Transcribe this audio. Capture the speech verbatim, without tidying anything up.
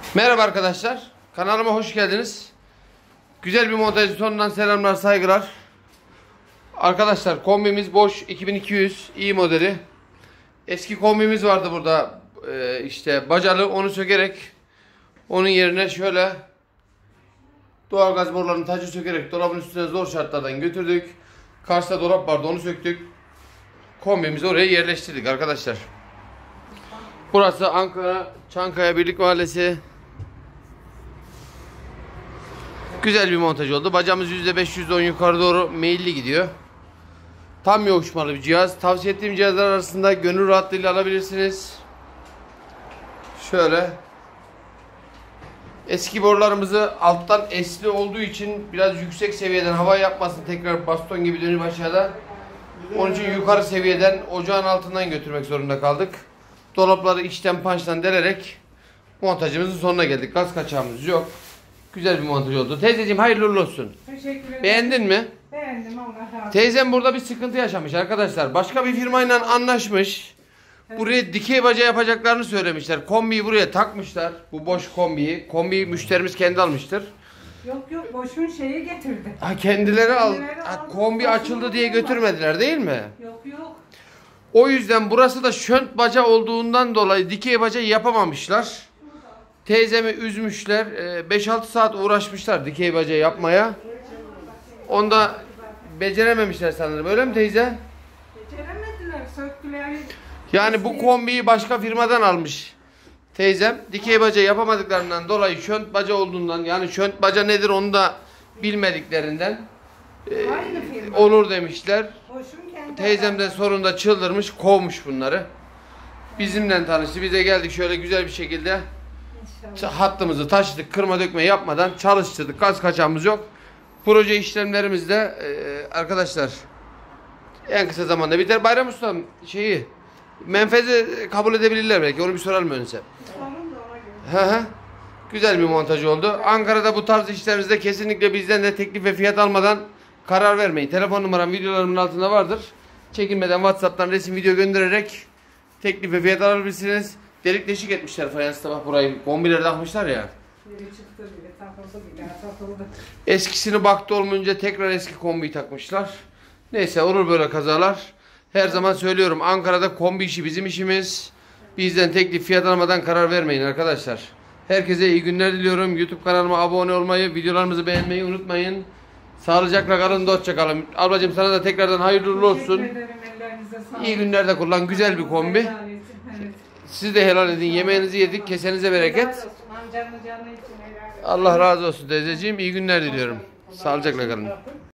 Merhaba arkadaşlar. Kanalıma hoş geldiniz. Güzel bir montajın sonundan selamlar, saygılar. Arkadaşlar kombimiz boş iki bin iki yüz iyi modeli. Eski kombimiz vardı burada. Ee, işte bacalı, onu sökerek onun yerine şöyle doğalgaz borularının tacı sökerek dolabın üstüne zor şartlardan götürdük. Karşıda dolap vardı, onu söktük. Kombimizi oraya yerleştirdik arkadaşlar. Burası Ankara Çankaya Birlik Mahallesi. Güzel bir montaj oldu. Bacamız yüzde beş yüzde on yukarı doğru meyilli gidiyor. Tam yoğuşmalı bir cihaz. Tavsiye ettiğim cihazlar arasında gönül rahatlığıyla alabilirsiniz. Şöyle. Eski borularımızı alttan esli olduğu için biraz yüksek seviyeden hava yapmasın, tekrar baston gibi dönüp aşağıda. Onun için yukarı seviyeden ocağın altından götürmek zorunda kaldık. Dolapları içten pançtan delerek montajımızın sonuna geldik. Gaz kaçağımız yok. Güzel bir montaj oldu. Teyzeciğim hayırlı uğurlu olsun. Teşekkür ederim. Beğendin mi? Beğendim, Allah razı olsun. Teyzem burada bir sıkıntı yaşamış arkadaşlar. Başka bir firmayla anlaşmış. Evet. Buraya dikey baca yapacaklarını söylemişler. Kombiyi buraya takmışlar. Bu boş kombiyi. Kombiyi müşterimiz kendi almıştır. Yok yok, boşun şeyi getirdi. Ha kendileri al. Kendileri Ha, aldı. kombi Boşuna açıldı diye olmaz. götürmediler değil mi? Yok yok. O yüzden burası da şönt baca olduğundan dolayı dikey baca yapamamışlar. Teyzemi üzmüşler. beş altı saat uğraşmışlar dikey baca yapmaya. Onda becerememişler sanırım. Öyle mi teyze? Beceremediler, söktüler. Yani bu kombiyi başka firmadan almış teyzem. Dikey baca yapamadıklarından dolayı şönt baca olduğundan, yani şönt baca nedir onu da bilmediklerinden e, Aynı firma. olur demişler. Boşun kendi. Teyzem de sonunda çıldırmış, kovmuş bunları. Bizimle tanıştı. Biz de geldik şöyle güzel bir şekilde İnşallah. hattımızı taşıdık. Kırma dökme yapmadan çalıştırdık. Gaz kaçağımız yok. Proje işlemlerimiz de e, arkadaşlar en kısa zamanda biter. Bayram Ustam şeyi menfezi kabul edebilirler belki. Onu bir soralım önce. Sorun da ona göre. Hı hı. Güzel bir montaj oldu. Ankara'da bu tarz işlerimizde kesinlikle bizden de teklif ve fiyat almadan karar vermeyin. Telefon numaram videolarımın altında vardır. Çekinmeden WhatsApp'tan resim video göndererek teklif ve fiyat alabilirsiniz. Delik deşik etmişler fayansta, bak burayı. Kombileri takmışlar ya. Biri çıktı bile, takıldı bile, takıldı. Eskisini baktı olmayınca tekrar eski kombiyi takmışlar. Neyse, olur böyle kazalar. Her zaman söylüyorum, Ankara'da kombi işi bizim işimiz. Bizden teklif fiyat almadan karar vermeyin arkadaşlar. Herkese iyi günler diliyorum. YouTube kanalıma abone olmayı, videolarımızı beğenmeyi unutmayın. Sağlıcakla kalın, dostça kalın. Ablacığım sana da tekrardan hayırlı uğurlu olsun. Teşekkür ederim, ellerinize sağlık. İyi günlerde kullan. Güzel bir kombi. Helal etsin, evet. Siz de helal edin. Yemeğinizi yedik. Kesenize bereket. Helal olsun, amcanın canı için helal olsun. Allah razı olsun teyzeciğim. İyi günler diliyorum. Sağlıcakla kalın.